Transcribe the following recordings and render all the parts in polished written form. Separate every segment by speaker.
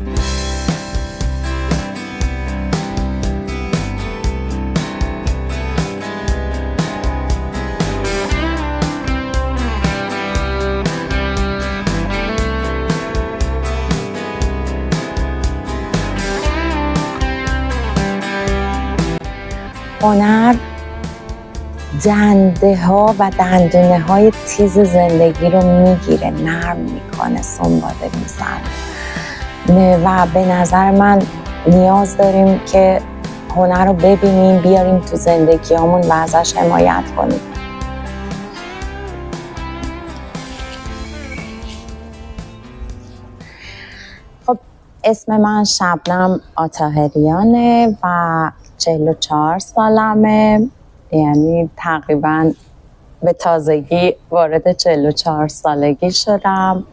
Speaker 1: هنر دنده ها و دندونه های تیز زندگی رو میگیره، نرم میکنه، سنباده میزنه و به نظر من نیاز داریم که هنر رو ببینیم، بیاریم تو زندگیامون و ازش حمایت کنیم. خب اسم من شبنم آطاهریانه و 44 سالمه، یعنی تقریبا به تازگی وارد 44 سالگی شدم.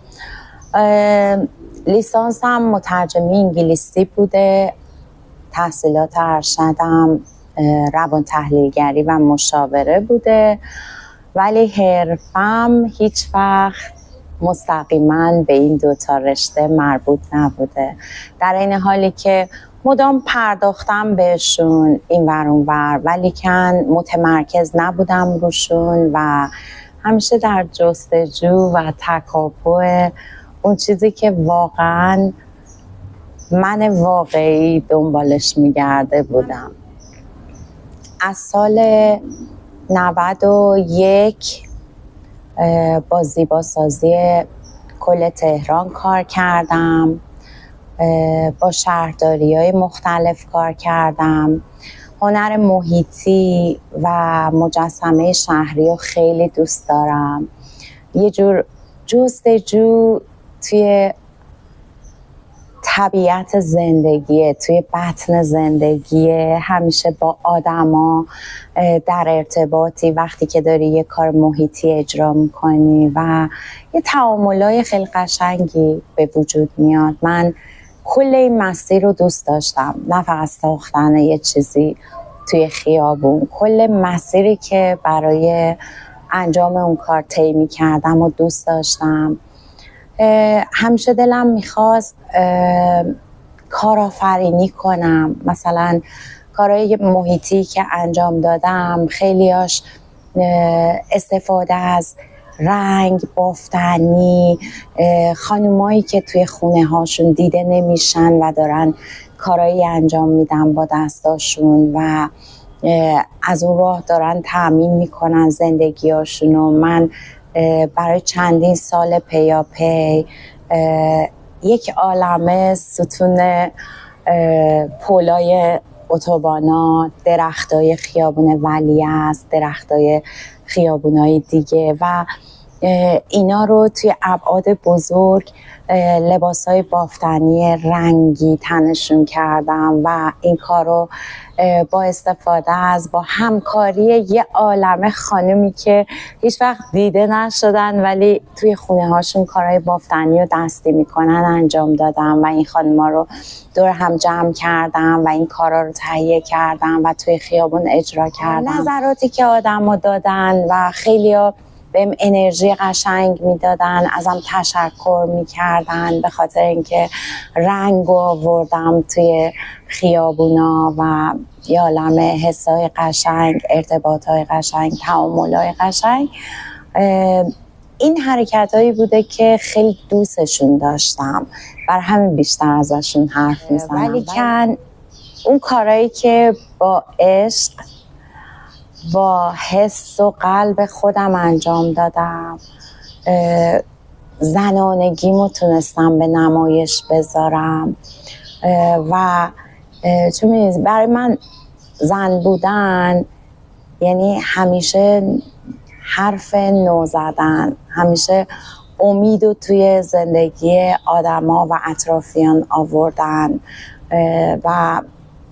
Speaker 1: لیسانسم مترجمی انگلیسی بوده، تحصیلات ارشدم روان تحلیلگری و مشاوره بوده، ولی حرفم هیچ وقت مستقیما به این دوتا رشته مربوط نبوده، در این حالی که مدام پرداختم بهشون این ور اون ور، ولی کن متمرکز نبودم روشون و همیشه در جستجو و تکاپو اون چیزی که واقعا من واقعی دنبالش میگرده بودم. از سال 91 با زیباسازی کل تهران کار کردم، با شهرداری‌های مختلف کار کردم. هنر محیطی و مجسمه شهری رو خیلی دوست دارم. یه جور جستجو توی طبیعت زندگیه، توی بطن زندگیه، همیشه با آدما در ارتباطی وقتی که داری یه کار محیطی اجرا میکنی و یه تعاملای خیلی قشنگی به وجود میاد. من کل این مسیر رو دوست داشتم، نه فقط ساختن یه چیزی توی خیابون، کل مسیری که برای انجام اون کار طی می‌کردم و دوست داشتم. همیشه دلم میخواست کارآفرینی کنم، مثلا کارهای محیطی که انجام دادم خیلیاش استفاده از رنگ بافتنی، خانومایی که توی خونه هاشون دیده نمیشن و دارن کارایی انجام میدن با دستاشون و از اون راه دارن تأمین میکنن زندگی هاشون. و من برای چندین سال پیاپی یک عالمه ستون پولای اتوبانا، درختای خیابون ولیعصر، درختای خیابونای دیگه و اینا رو توی ابعاد بزرگ لباسای بافتنی رنگی تنشون کردم و این کار رو با استفاده از با همکاری یه عالمه خانمی که هیچ وقت دیده نشدن ولی توی خونه هاشون کارهای بافتنی و دستی میکنن انجام دادم و این خانم‌ها رو دور هم جمع کردم و این کارا رو تهیه کردم و توی خیابون اجرا کردم. نظراتی که آدم‌ها دادن و خیلی‌ها بهم انرژی قشنگ میدادن، ازم تشکر میکردن به خاطر اینکه رنگ آوردم توی خیابونا و یه عالمه حسای قشنگ، ارتباطهای قشنگ، تعاملهای قشنگ. این حرکتهایی بوده که خیلی دوستشون داشتم، بر همین بیشتر ازشون حرف میزنم. ولی کن اون کارهایی که با عشق، با حس و قلب خودم انجام دادم، زنانگیمو تونستم به نمایش بذارم و چون می‌دونید برای من زن بودن یعنی همیشه حرف نو زدن، همیشه امید و توی زندگی آدما و اطرافیان آوردن و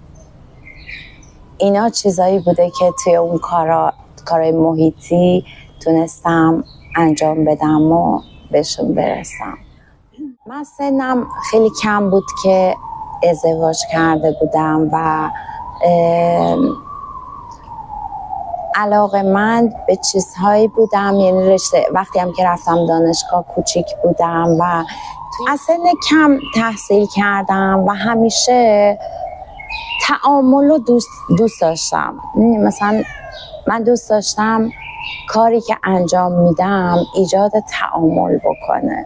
Speaker 1: اینا چیزایی بوده که توی اون کارهای محیطی تونستم انجام بدم و بهشون برسم. من سنم خیلی کم بود که ازدواج کرده بودم و علاقه‌مند به چیزهایی بودم، یعنی رشته وقتی هم که رفتم دانشگاه کوچیک بودم و از سن کم تحصیل کردم و همیشه تعامل رو دوست داشتم. مثلا من دوست داشتم کاری که انجام میدم ایجاد تعامل بکنه.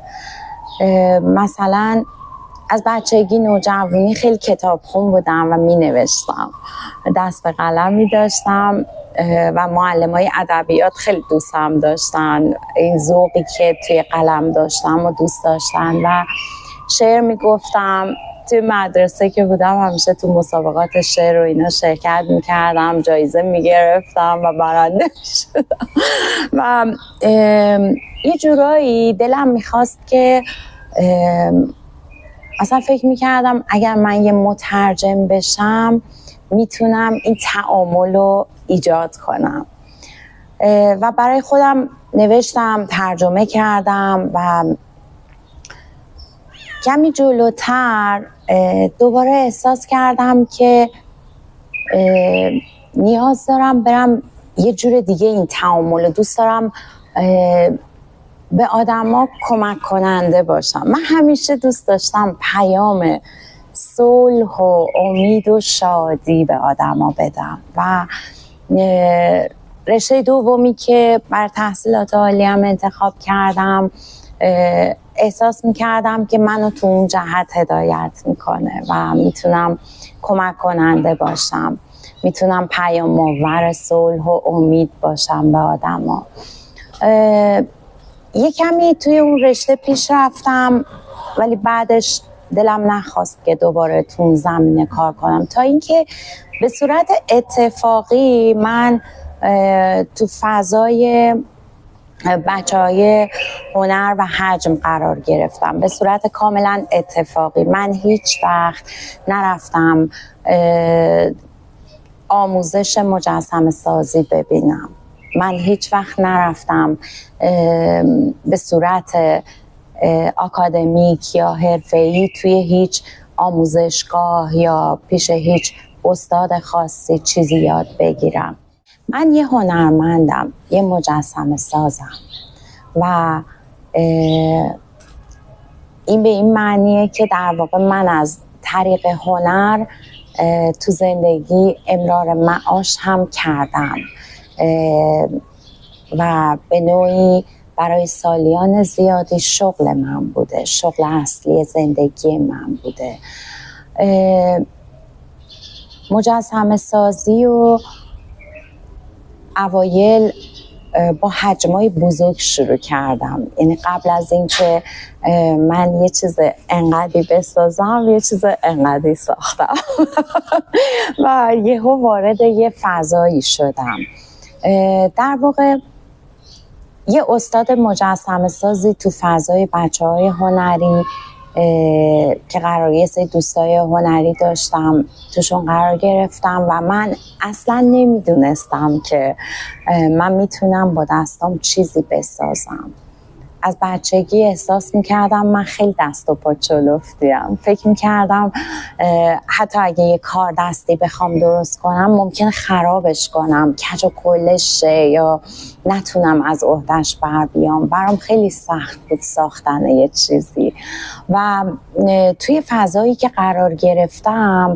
Speaker 1: مثلا از بچگی نوجوانی خیلی کتابخون بودم و می نوشتم، دست به قلم می داشتم و معلمای ادبیات خیلی دوستم داشتن، این ذوقی که توی قلم داشتم و دوست داشتن و شعر می گفتم. توی مدرسه که بودم همیشه تو مسابقات شعر و اینا شرکت می کردم، جایزه می گرفتم و برنده شدم و یه جورایی دلم می خواست که اصلا فکر میکردم اگر من یه مترجم بشم میتونم این تعامل رو ایجاد کنم و برای خودم نوشتم، ترجمه کردم و کمی جلوتر دوباره احساس کردم که نیاز دارم برم یه جور دیگه این تعامل رو دوست دارم به آدما کمک کننده باشم. من همیشه دوست داشتم پیام صلح و امید و شادی به آدما بدم و رشته دومی که بر تحصیلات عالیم انتخاب کردم احساس میکردم که منو تو اون جهت هدایت میکنه و میتونم کمک کننده باشم، میتونم پیام آور صلح و امید باشم به آدما. یه کمی توی اون رشته پیش رفتم ولی بعدش دلم نخواست که دوباره تو اون زمینه کار کنم، تا اینکه به صورت اتفاقی من تو فضای بچه‌های هنر و حجم قرار گرفتم. به صورت کاملا اتفاقی. من هیچ وقت نرفتم آموزش مجسمه سازی ببینم، من هیچ وقت نرفتم به صورت آکادمیک یا حرفه‌ای توی هیچ آموزشگاه یا پیش هیچ استاد خاصی چیزی یاد بگیرم. من یه هنرمندم، یه مجسمه سازم و این به این معنیه که در واقع من از طریق هنر تو زندگی امرار معاش هم کردم و به نوعی برای سالیان زیادی شغل من بوده، شغل اصلی زندگی من بوده. مجسمه سازی و اوایل با حجمای بزرگ شروع کردم، یعنی قبل از اینکه من یه چیز انقدی بسازم یه چیز انقدی ساختم و یهو وارد یه فضایی شدم. در واقع یه استاد مجسمه سازی تو فضای بچه‌های هنری که قرار یه سری دوستای هنری داشتم توشون قرار گرفتم و من اصلا نمیدونستم که من میتونم با دستام چیزی بسازم. از بچگی احساس میکردم من خیلی دست و پا چلفتیم. فکر میکردم حتی اگه یه کار دستی بخوام درست کنم ممکنه خرابش کنم، کج و کلش شه یا نتونم از عهده‌اش بر بیام. برام خیلی سخت بود ساختن یه چیزی و توی فضایی که قرار گرفتم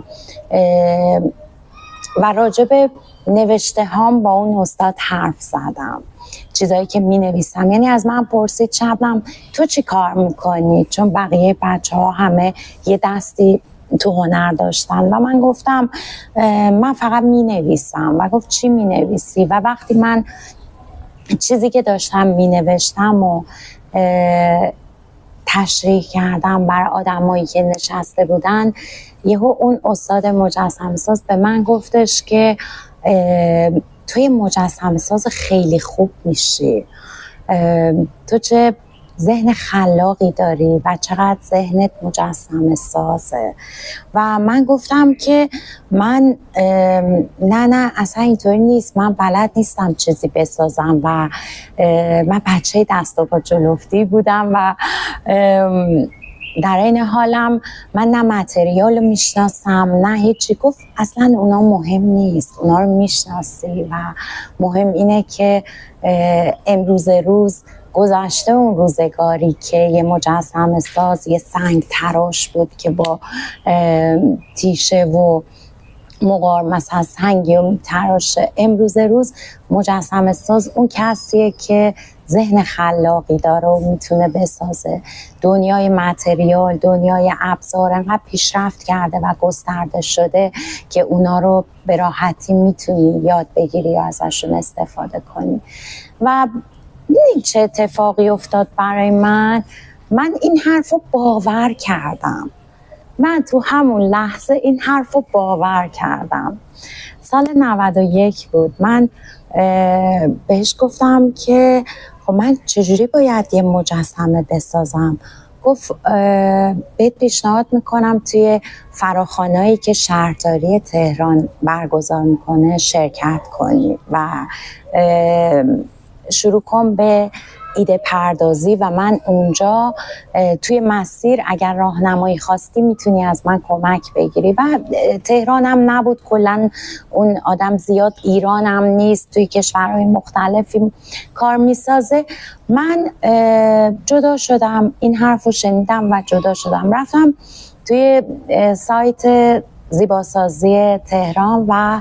Speaker 1: و راجع به نوشته هام با اون استاد حرف زدم، چیزایی که می نویسم. یعنی از من پرسید شبنم تو چی کار میکنی؟ چون بقیه بچه ها همه یه دستی تو هنر داشتن و من گفتم من فقط می نویسم و گفت چی می نویسی؟ و وقتی من چیزی که داشتم می نوشتم و تشریح کردم برای آدمایی که نشسته بودن، یهو اون استاد مجسمه ساز به من گفتش که توی مجسمه ساز خیلی خوب میشی، تو چه ذهن خلاقی داری و چقدر ذهنت مجسمه سازه. و من گفتم که من نه اصلا اینطوری نیست، من بلد نیستم چیزی بسازم و من بچه دست و پا جلفتی بودم و در این حالم من نه متریال میشناسم نه هیچی. گفت اصلا اونا مهم نیست، اونا رو میشناسی و مهم اینه که امروز روز گذشته اون روزگاری که یه مجسمه ساز یه سنگ تراش بود که با تیشه و مقار مثلا سنگی و تراشه. امروز روز مجسمه ساز اون کسیه که ذهن خلاقی داره و میتونه بسازه. دنیای متریال، دنیای ابزار انقدر پیشرفت کرده و گسترده شده که اونا رو به راحتی میتونی یاد بگیری یا ازشون استفاده کنی. و این چه اتفاقی افتاد برای من این حرف رو باور کردم. من تو همون لحظه این حرف رو باور کردم. سال 91 بود. من بهش گفتم که خب من چجوری باید یه مجسمه بسازم؟ گفت بهت پیشنهاد میکنم توی فراخوانایی که شهرداری تهران برگزار میکنه شرکت کنی و شروع کن به ایده پردازی و من اونجا توی مسیر اگر راهنمایی خواستی میتونی از من کمک بگیری. و تهرانم نبود، کلا اون آدم زیاد ایرانم نیست، توی کشورهای مختلفی کار میسازه. من جدا شدم، این حرف رو شنیدم و جدا شدم، رفتم توی سایت زیباسازی تهران و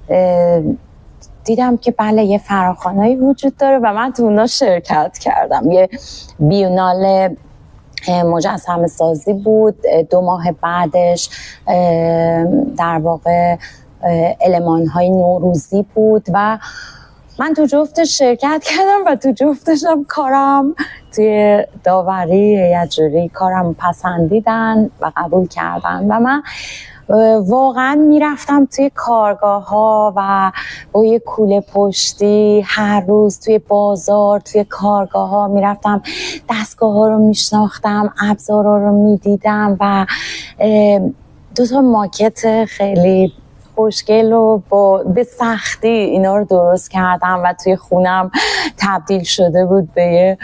Speaker 1: دیدم که بله یه فراخوانایی وجود داره و من تو اونا شرکت کردم. یه بیونال مجسمه سازی بود، 2 ماه بعدش در واقع المان‌های نوروزی بود و من تو جفتش شرکت کردم و تو جفتشم کارم توی داوری یه جوری کارم پسندیدن و قبول کردن و من واقعا میرفتم توی کارگاه ها و با یه کوله پشتی هر روز توی بازار توی کارگاه ها میرفتم، دستگاه ها رو میشناختم، ابزارها رو میدیدم و 2 ماکت خیلی خوشگل و به سختی اینا رو درست کردم و توی خونم تبدیل شده بود به یه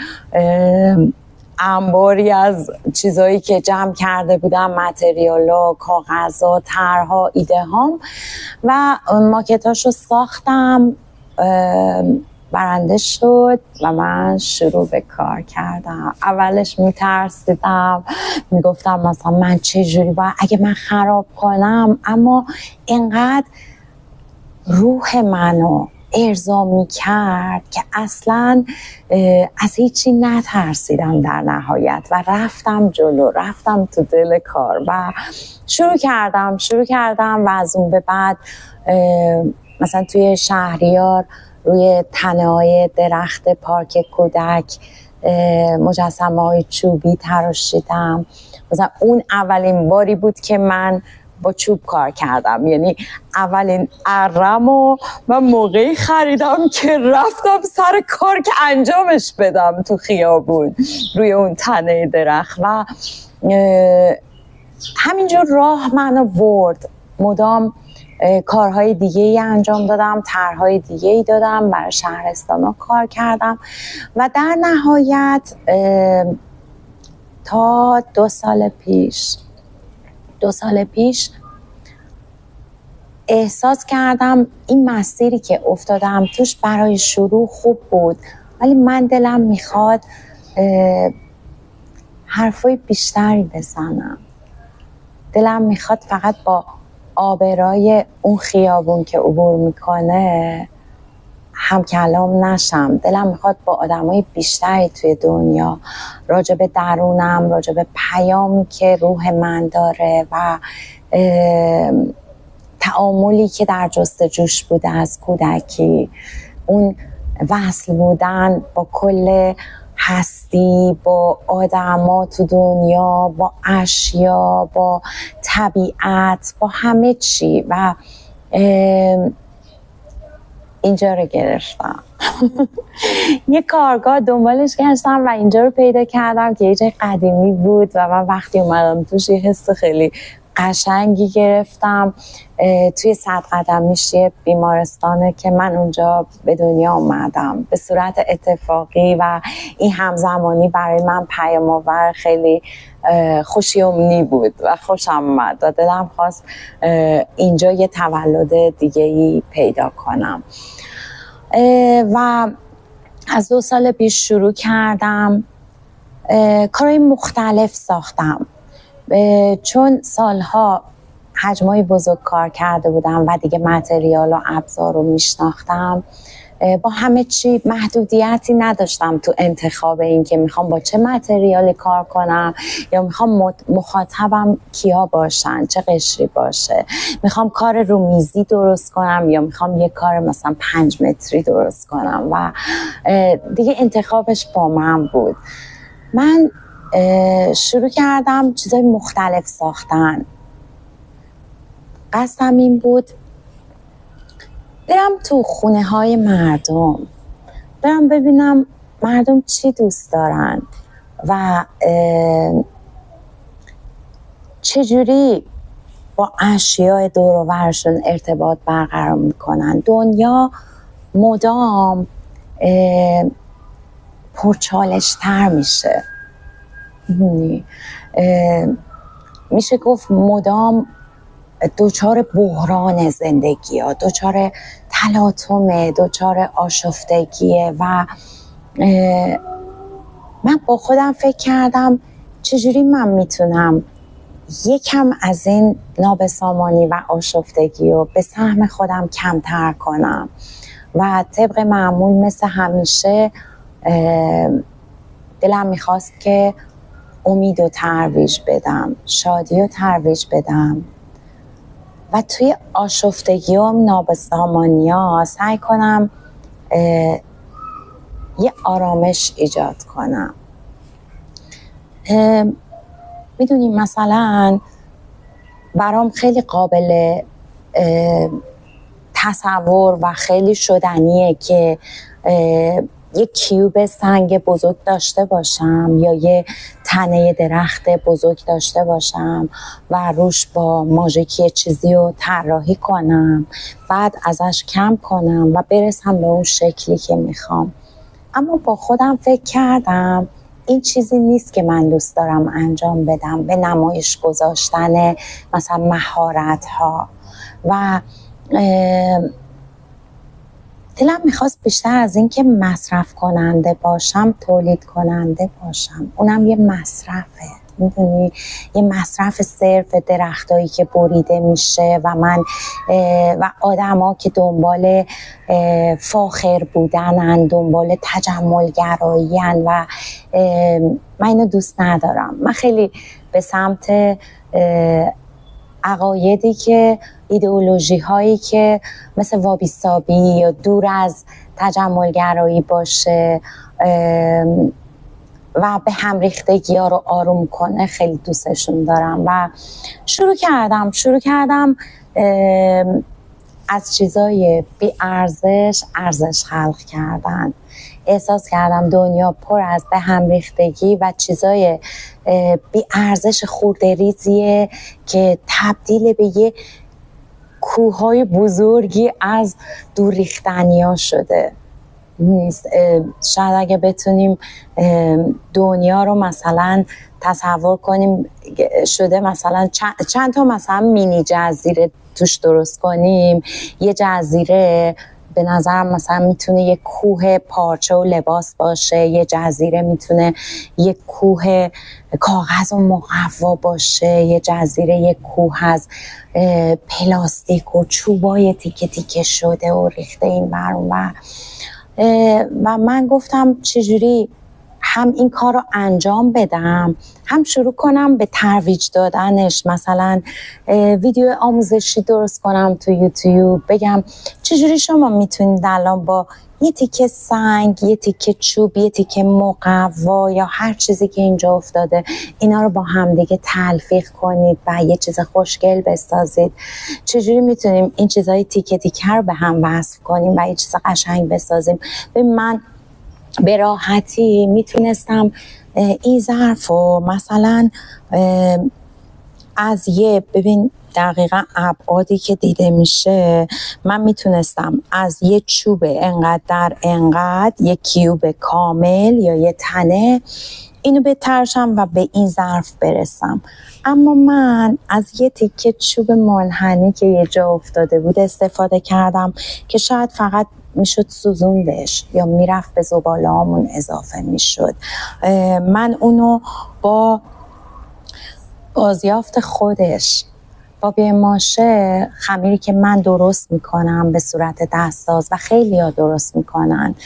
Speaker 1: انباری از چیزایی که جمع کرده بودم، متریالا، کاغذها، طرحها، ایده هام و ماکتاشو ساختم. برنده شد و من شروع به کار کردم. اولش میترسیدم، میگفتم مثلا من چجوری باید اگه من خراب کنم، اما اینقدر روح منو ارضا میکرد که اصلا از هیچی نترسیدم در نهایت و رفتم جلو، رفتم تو دل کار و شروع کردم و از اون به بعد مثلا توی شهریار روی تنه‌های درخت پارک کودک مجسمه های چوبی تراشیدم. مثلا اون اولین باری بود که من با چوب کار کردم، یعنی اولین ارمو من موقعی خریدم که رفتم سر کار که انجامش بدم تو خیابون روی اون تنه درخت و همینجور راه منو برد. مدام کارهای دیگه ای انجام دادم، طرحهای دیگه ای دادم، برای شهرستان ها کار کردم و در نهایت تا 2 سال پیش احساس کردم این مسیری که افتادم توش برای شروع خوب بود، ولی من دلم میخواد حرفای بیشتری بزنم. دلم میخواد فقط با آبرای اون خیابون که عبور میکنه هم کلام نشم. دلم میخواد با آدمای بیشتری توی دنیا راجع به درونم، راجع به پیامی که روح من داره و تعاملی که در جستجوش بوده از کودکی، اون وصل بودن با کل هستی، با آدما تو دنیا، با اشیا، با طبیعت، با همه چی و اینجا رو گرفتم. یه کارگاه دنبالش گشتم و اینجا رو پیدا کردم که یه جای قدیمی بود و من وقتی اومدم توش یه حس خیلی قشنگی گرفتم. توی 100 قدمیش یه بیمارستانه که من اونجا به دنیا اومدم به صورت اتفاقی و این همزمانی برای من پیام آور خیلی خوشیومنی بود و خوشم اومد و دلم خواست اینجا یه تولد دیگه‌ای پیدا کنم. و از 2 سال پیش شروع کردم کارهای مختلف ساختم، چون سالها حجمای بزرگ کار کرده بودم و دیگه متریال و ابزار رو میشناختم. با همه چی محدودیتی نداشتم تو انتخاب این که میخوام با چه متریالی کار کنم یا میخوام مخاطبم کیا باشن، چه قشری باشه، میخوام کار رومیزی درست کنم یا میخوام یه کار مثلا 5 متری درست کنم و دیگه انتخابش با من بود. من شروع کردم چیزای مختلف ساختن. قصدم این بود برم تو خونه های مردم، برم ببینم مردم چی دوست دارن و چجوری با اشیاء دور و برشون ارتباط برقرار میکنن. دنیا مدام پرچالش تر میشه، میشه گفت مدام دوچار بحران زندگی ها، دوچار تلاطم، دوچار آشفتگیه و من با خودم فکر کردم چجوری من میتونم یکم از این نابسامانی و آشفتگی رو به سهم خودم کمتر کنم و طبق معمول مثل همیشه دلم میخواست که امید رو ترویج بدم، شادی رو ترویج بدم و توی آشفتگی و نابسامانی ها سعی کنم یه آرامش ایجاد کنم. میدونی مثلا برام خیلی قابل تصور و خیلی شدنیه که یه کیوب سنگ بزرگ داشته باشم یا یه تنه درخت بزرگ داشته باشم و روش با ماژیک چیزی رو طراحی کنم، بعد ازش کم کنم و برسم به اون شکلی که میخوام. اما با خودم فکر کردم این چیزی نیست که من دوست دارم انجام بدم، به نمایش گذاشتن مثلا مهارت ها و دلم میخواست بیشتر از این که مصرف کننده باشم تولید کننده باشم. اونم یه مصرفه، میدونی، یه مصرف صرف درختایی که بریده میشه و من و آدما که دنبال فاخر بودنن، دنبال تجمل گرایی‌ان و من اینو دوست ندارم. من خیلی به سمت عقایدی که ایدئولوژی هایی که مثل وابی سابی یا دور از تجمل گرایی باشه و به هم ریختگی ها رو آروم کنه خیلی دوستشون دارم و شروع کردم از چیزای بی ارزش خلق کردن. احساس کردم دنیا پر از به هم ریختگی و چیزای بی ارزش خورده ریزیه که تبدیل به یه کوههای بزرگی از دور ریختنی ها شده. شاید اگه بتونیم دنیا رو مثلا تصور کنیم شده مثلا چند تا مثلا مینی جزیره توش درست کنیم، یه جزیره به نظرم مثلا میتونه یه کوه پارچه و لباس باشه، یه جزیره میتونه یه کوه کاغذ و مقوا باشه، یه جزیره یه کوه از پلاستیک و چوبای تیکه تیکه شده و ریخته این بر اون بر. و من گفتم چجوری هم این کار رو انجام بدم هم شروع کنم به ترویج دادنش. مثلا ویدیو آموزشی درست کنم تو یوتیوب، بگم چجوری شما میتونید الان با یه تیکه سنگ، یه تیکه چوب، یه تیکه مقوا یا هر چیزی که اینجا افتاده اینا رو با همدیگه تلفیق کنید و یه چیز خوشگل بسازید. چجوری میتونیم این چیزهای تیکه تیکه رو به هم وصل کنیم و یه چیز قشنگ بسازیم. ببین من به راحتی میتونستم این ظرف رو مثلا از ببین دقیقا ابعادی که دیده میشه، من میتونستم از یه چوب انقدر در انقدر، یه کیوب کامل یا یه تنه اینو بترشم و به این ظرف برسم. اما من از یه تیکه چوب منحنی که یه جا افتاده بود استفاده کردم که شاید فقط میشد سوزوندش یا میرفت به زباله‌هامون اضافه میشد. من اونو با بازیافت خودش، با ماشه، خمیری که من درست میکنم به صورت دستساز و خیلی ها درست میکنن،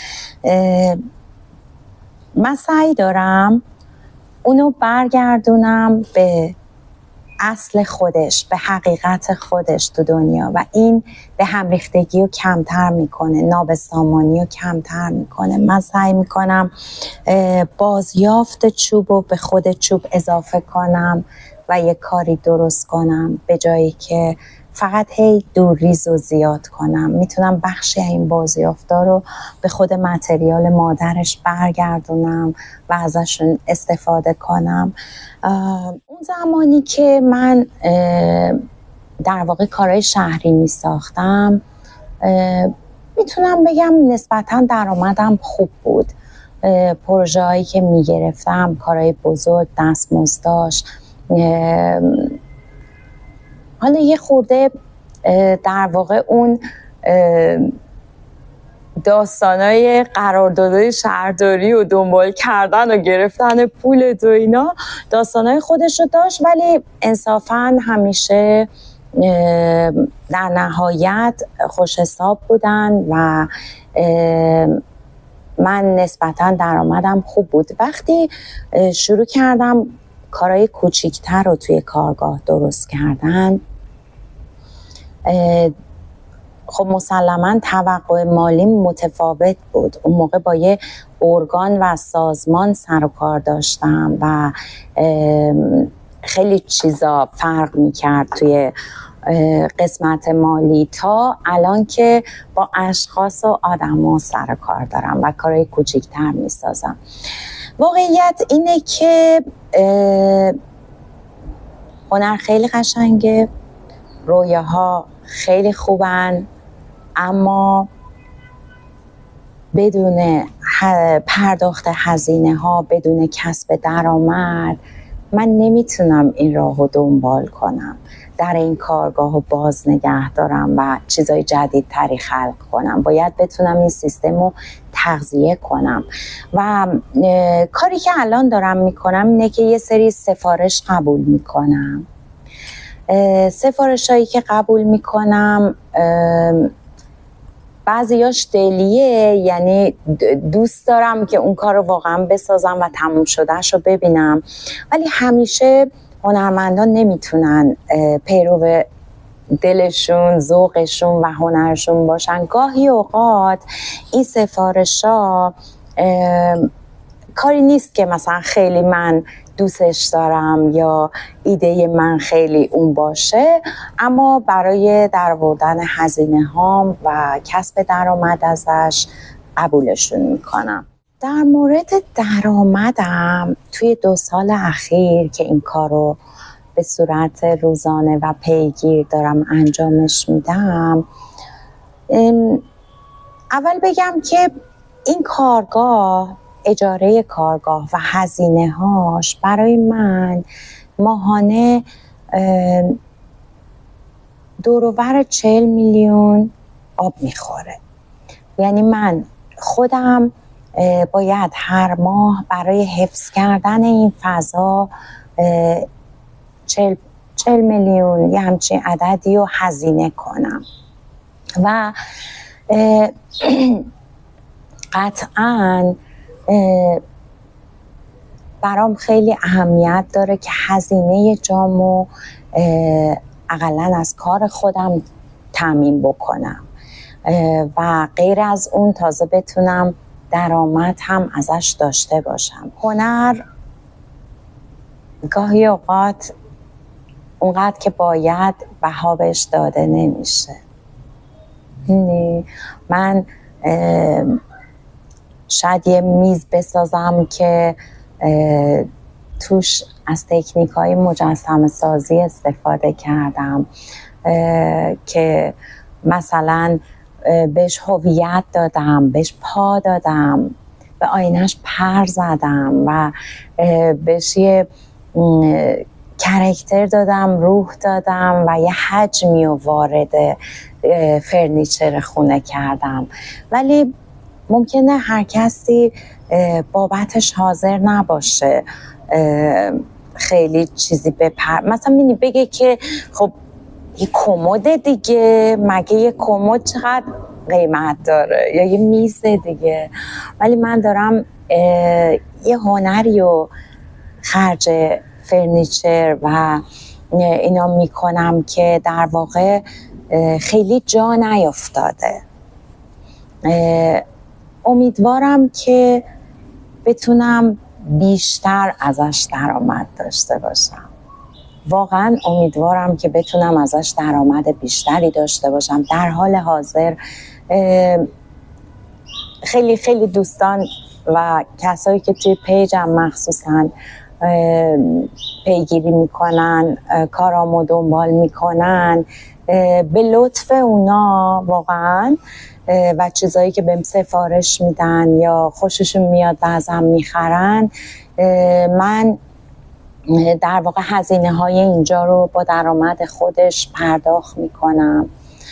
Speaker 1: من سعی دارم اونو برگردونم به اصل خودش، به حقیقت خودش تو دنیا و این به همریختگی رو کمتر میکنه، نابسامانی رو کمتر میکنه. من سعی میکنم بازیافت چوب رو به خود چوب اضافه کنم و یک کاری درست کنم به جایی که فقط هی دورریز رو زیاد کنم. میتونم بخشی این بازیافتا رو به خود متریال مادرش برگردونم و ازشون استفاده کنم. اون زمانی که من در واقع کارهای شهری می ساختم، میتونم بگم نسبتاً درآمدم خوب بود. پروژه هایی که می گرفتم، کارهای بزرگ، دستمزد داشت. حالا یه خورده در واقع اون داستانای قراردادهای شهرداری و دنبال کردن و گرفتن پول و اینا داستانای خودش رو داشت، ولی انصافاً همیشه در نهایت خوش حساب بودن و من نسبتاً درآمدم خوب بود. وقتی شروع کردم کارهای کوچیکتر رو توی کارگاه درست کردن، خب مسلماً توقع مالی متفاوت بود. اون موقع با یه ارگان و سازمان سر و کار داشتم و خیلی چیزا فرق میکرد توی قسمت مالی، تا الان که با اشخاص و آدما سر و کار دارم و کارهای کوچیکتر میسازم. واقعیت اینه که هنر خیلی قشنگه، رویاها خیلی خوبن، اما بدون پرداخت هزینه ها، بدون کسب درآمد، من نمیتونم این راهو دنبال کنم، در این کارگاه رو باز نگه دارم و چیزای جدیدتری خلق کنم. باید بتونم این سیستم رو تغذیه کنم و کاری که الان دارم میکنم اینه که یه سری سفارش قبول میکنم. سفارش هایی که قبول میکنم بعضیاش دلیه، یعنی دوست دارم که اون کار رو واقعا بسازم و تموم شدهش رو ببینم، ولی همیشه هنرمندان نمیتونن پیرو دلشون، ذوقشون و هنرشون باشن. گاهی اوقات این سفارش ها کاری نیست که مثلا خیلی من دوستش دارم یا ایده من خیلی اون باشه، اما برای درآوردن هزینه هام و کسب درآمد ازش قبولشون میکنم. در مورد درآمدم توی 2 سال اخیر که این کارو به صورت روزانه و پیگیر دارم انجامش میدم، اول بگم که این کارگاه، اجاره کارگاه و هزینه هاش برای من ماهانه دور و بر 40 میلیون آب میخوره. یعنی من خودم باید هر ماه برای حفظ کردن این فضا 40 میلیون یه همچین عددی رو هزینه کنم و قطعاً برام خیلی اهمیت داره که هزینه جامو اقلاً از کار خودم تامین بکنم و غیر از اون تازه بتونم درآمد هم ازش داشته باشم. هنر گاهی اوقات اونقدر که باید بها بهش داده نمیشه. من شاید یه میز بسازم که توش از تکنیک‌های مجسمه سازی استفاده کردم که مثلا بهش هویت دادم، بهش پا دادم، به آینش پر زدم و بهش یه کرکتر دادم، روح دادم و یه حجمی و وارد فرنیچر خونه کردم. ولی ممکنه هر کسی بابتش حاضر نباشه خیلی چیزی مثلا بگه که خب یه کمد دیگه، مگه یه کمد چقدر قیمت داره، یا یه میز دیگه. ولی من دارم یه هنری و خرج فرنیچر و اینا میکنم که در واقع خیلی جا نیافتاده. امیدوارم که بتونم بیشتر ازش درآمد داشته باشم. واقعا امیدوارم که بتونم ازش درآمد بیشتری داشته باشم. در حال حاضر خیلی خیلی دوستان و کسایی که توی پیجم مخصوصا پیگیری میکنن، کارامو دنبال میکنن، به لطف اونا واقعا و چیزایی که بهم سفارش میدن یا خوششون میاد و ازم میخرن، من در واقع هزینه های اینجا رو با درآمد خودش پرداخت میکنم.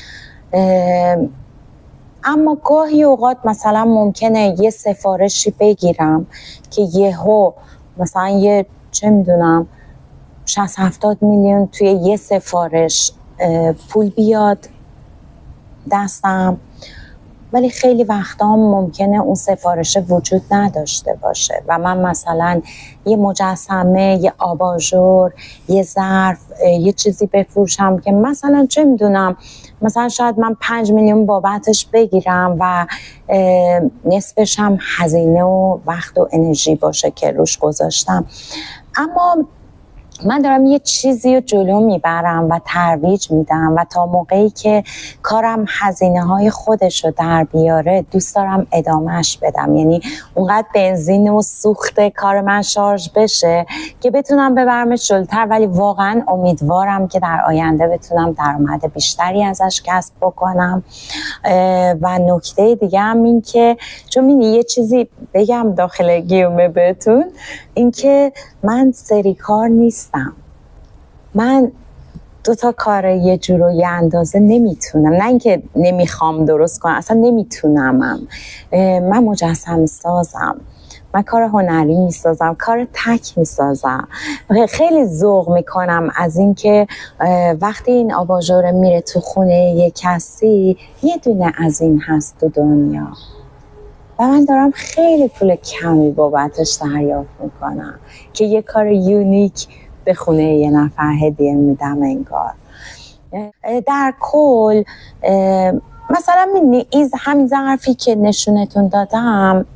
Speaker 1: اما گاهی اوقات مثلا ممکنه یه سفارشی بگیرم که یهو مثلا یه چه میدونم 60-70 میلیون توی یه سفارش پول بیاد دستم، ولی خیلی وقتا هم ممکنه اون سفارش وجود نداشته باشه و من مثلا یه مجسمه، یه آباژور، یه ظرف، یه چیزی بفروشم که مثلا چه میدونم مثلا شاید من 5 میلیون بابتش بگیرم و نصفش هم هزینه و وقت و انرژی باشه که روش گذاشتم. اما من دارم یه چیزی رو جلو میبرم و ترویج میدم و تا موقعی که کارم هزینه های خودش رو در بیاره دوست دارم ادامهش بدم. یعنی اونقدر بنزین و سوخت کار من شارژ بشه که بتونم ببرمش جلوتر، ولی واقعا امیدوارم که در آینده بتونم درآمد بیشتری ازش کسب بکنم. و نکته دیگه هم این که چون یه چیزی بگم داخل گیومه بهتون، این که من سری کار نیستم. من 2 تا کار یه جور و یه اندازه نمیتونم، نه اینکه نمیخوام درست کنم، اصلا نمیتونم. من مجسمه سازم، من کار هنری میسازم، کار تک میسازم، خیلی ذوق میکنم از اینکه وقتی این آباژور میره تو خونه یه کسی یه دونه از این هست تو دنیا و من دارم خیلی پول کمی بابتش دریافت میکنم که یه کار یونیک به خونه یه نفر هدیه میدم انگار. در کل مثلا همین ظرفی که نشونتون دادم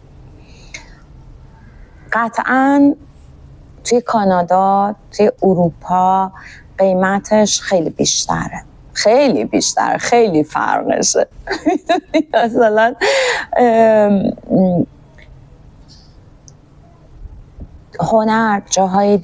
Speaker 1: قطعاً توی کانادا، توی اروپا قیمتش خیلی بیشتره، خیلی بیشتره، خیلی فرقشه. مثلا هنر جاهای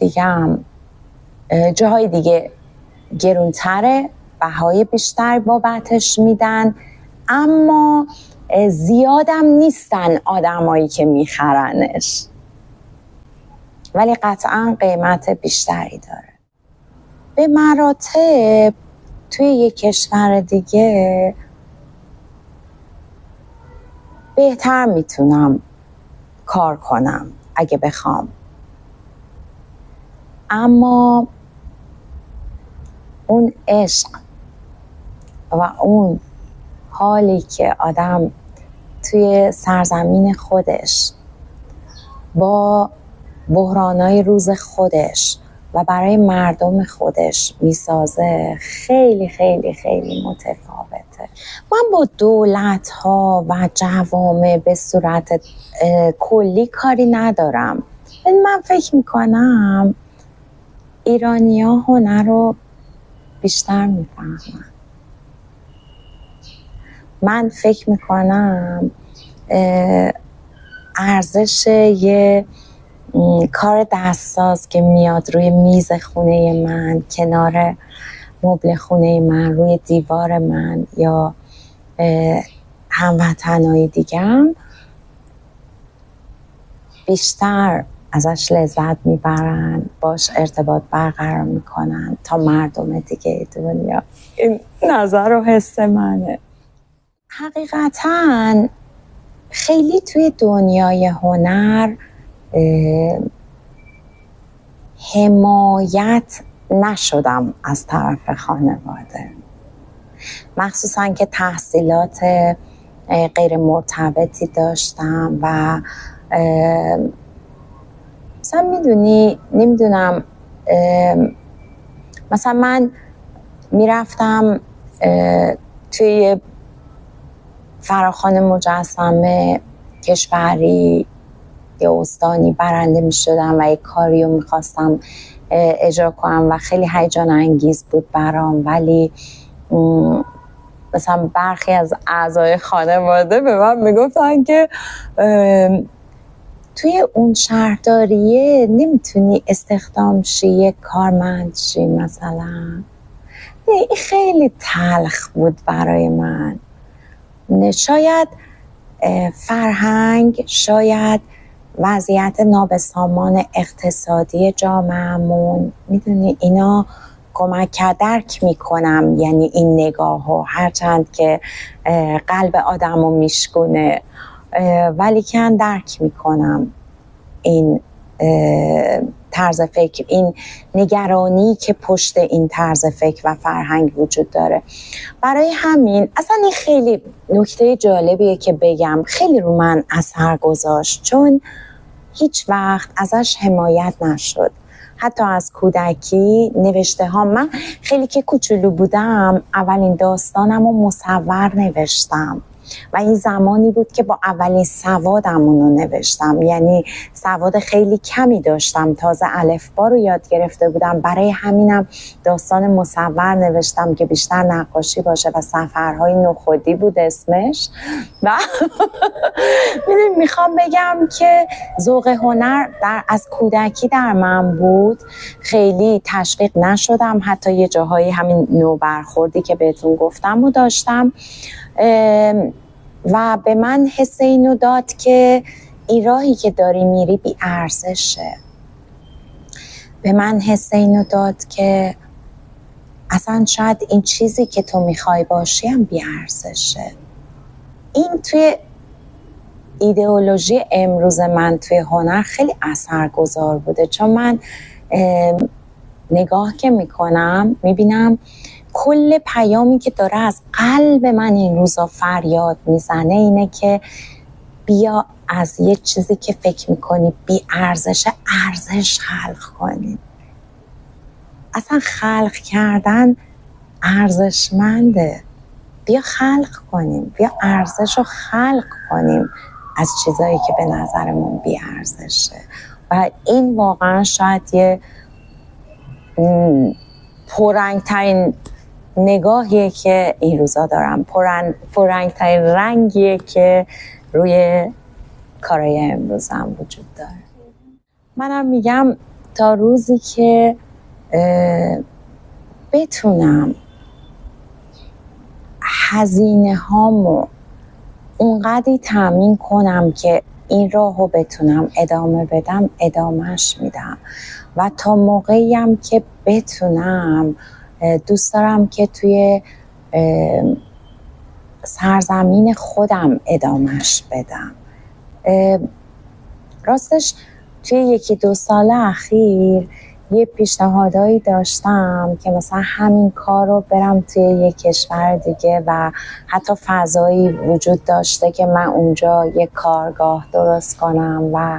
Speaker 1: دیگه گرونتره، بهای بیشتر بابتش میدن، اما زیادم نیستن آدمایی که میخرنش، ولی قطعا قیمت بیشتری داره. به مراتب توی یک کشور دیگه بهتر میتونم کار کنم اگه بخوام، اما اون عشق و اون حالی که آدم توی سرزمین خودش با بحرانای روز خودش و برای مردم خودش میسازه خیلی خیلی خیلی متفاوته. من با دولت ها و جوامع به صورت کلی کاری ندارم. من فکر میکنم ایرانی ها هنر رو بیشتر میفهمن. من فکر میکنم ارزش یه کار دستساز که میاد روی میز خونه من، کنار مبل خونه من، روی دیوار من یا هموطنای دیگم بیشتر ازش لذت میبرن، باش ارتباط برقرار میکنن تا مردم دیگه دنیا. این نظر و حس منه. حقیقتاً خیلی توی دنیای هنر حمایت نشدم از طرف خانواده، مخصوصاً که تحصیلات غیر مرتبطی داشتم و مثلا میدونی نمیدونم، مثلا من میرفتم توی فراخوان مجسمه کشوری یا استانی برنده میشدم و یک کاری رو میخواستم اجرا کنم و خیلی هیجان انگیز بود برام، ولی مثلا برخی از اعضای خانواده به من میگفتن که توی اون شهرداریه نمیتونی استخدام شی، یک کارمند شی مثلا. این خیلی تلخ بود برای من. شاید فرهنگ، شاید وضعیت نابسامان اقتصادی جامعهمون، میدونی اینا کمک کرد. درک میکنم یعنی این نگاه ها، هرچند که قلب آدم رو میشکونه، ولی کن درک میکنم این طرز فکر، این نگرانی که پشت این طرز فکر و فرهنگ وجود داره. برای همین اصلا این خیلی نکته جالبیه که بگم، خیلی رو من اثر گذاشت، چون هیچ وقت ازش حمایت نشد. حتی از کودکی نوشته ها، من خیلی که کوچولو بودم اولین داستانم رو مصور نوشتم و این زمانی بود که با اولین سوادم رو نوشتم، یعنی سواد خیلی کمی داشتم، تازه الفبا رو یاد گرفته بودم. برای همینم داستان مصور نوشتم که بیشتر نقاشی باشه و سفرهای نخودی بود اسمش. و میخوام بگم که ذوق هنر از کودکی در من بود، خیلی تشویق نشدم، حتی یه جاهایی همین نوع برخوردی که بهتون گفتم رو داشتم و به من حس اینو داد که این راهی که داری میری بی ارزشه. به من حس اینو داد که اصلا شاید این چیزی که تو میخوای باشی هم بی ارزشه. این توی ایدئولوژی امروز من توی هنر خیلی اثرگذار بوده، چون من نگاه که میکنم میبینم کل پیامی که داره از قلب من این روزا فریاد میزنه اینه که بیا از یه چیزی که فکر میکنی بی ارزش، ارزش خلق کنی. اصلا خلق کردن ارزشمنده. بیا خلق کنیم، بیا ارزش رو خلق کنیم از چیزایی که به نظرمون بی ارزشه. و این واقعا شاید یه پررنگ‌ترین نگاهیه که این روزا دارم، پررنگ‌ترین رنگیه که روی کارای امروزم وجود داره. منم میگم تا روزی که بتونم هزینه هامو اونقدری تامین کنم که این راهو بتونم ادامه بدم، ادامهش میدم. و تا موقعی هم که بتونم دوست دارم که توی سرزمین خودم ادامهش بدم. راستش توی 1-2 سال اخیر یه پیشنهادایی داشتم که مثلا همین کار رو برم توی یه کشور دیگه و حتی فضایی وجود داشته که من اونجا یه کارگاه درست کنم و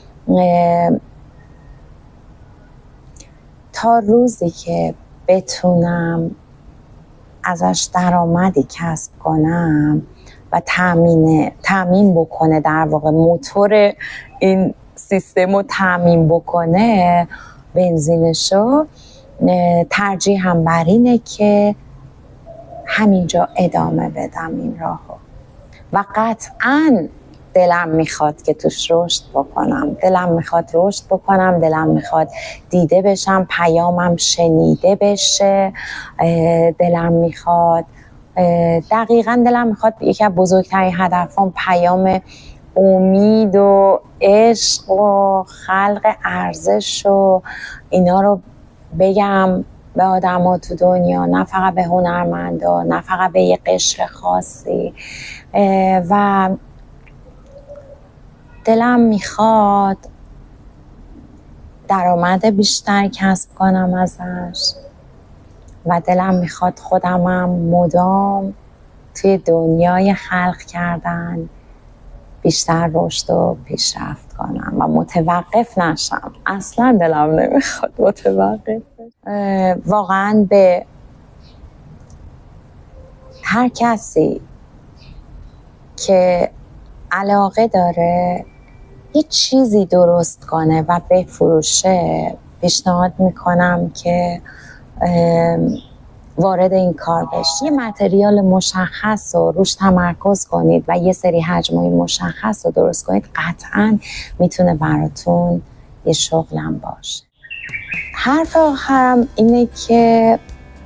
Speaker 1: تا روزی که بتونم ازش درآمدی کسب کنم و تامین بکنه، در واقع موتور این سیستم رو تامین بکنه بنزینشو، ترجیح هم بر اینه که همینجا ادامه بدم این راهو. و قطعاً دلم میخواد که توش رشد بکنم، دلم میخواد رشد بکنم، دلم میخواد دیده بشم، پیامم شنیده بشه، دلم میخواد، دقیقاً دلم میخواد یکی از بزرگترین هدفم پیام امید و عشق و خلق ارزش و اینا رو بگم به آدما تو دنیا، نه فقط به هنرمندا، نه فقط به یه قشر خاصی. و دلم میخواد درآمد بیشتر کسب کنم ازش و دلم میخواد خودمم مدام توی دنیای خلق کردن بیشتر رشد و پیشرفت کنم و متوقف نشم. اصلا دلم نمیخواد متوقف. واقعا به هر کسی که علاقه داره یه چیزی درست کنه و بفروشه پیشنهاد میکنم که وارد این کار بشید. یه متریال مشخص رو روش تمرکز کنید و یه سری حجمای مشخص رو درست کنید، قطعا میتونه براتون یه شغلم باشه. حرف آخرم اینه که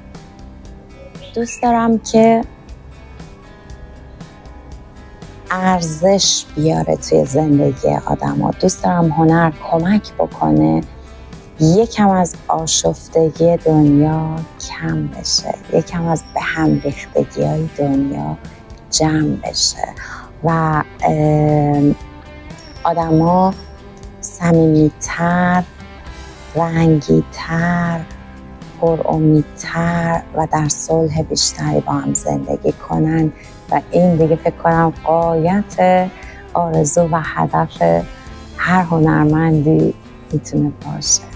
Speaker 1: دوست دارم که ارزش بیاره توی زندگی آدم ها. دوست دارم هنر کمک بکنه یکم از آشفتگی دنیا کم بشه، یکم از به هم ریختگی های دنیا جمع بشه و آدم ها صمیمی‌تر، رنگی‌تر، پرامیدتر و در صلح بیشتری با هم زندگی کنن و این دیگه فکر کنم غایت آرزو و هدف هر هنرمندی میتونه باشه.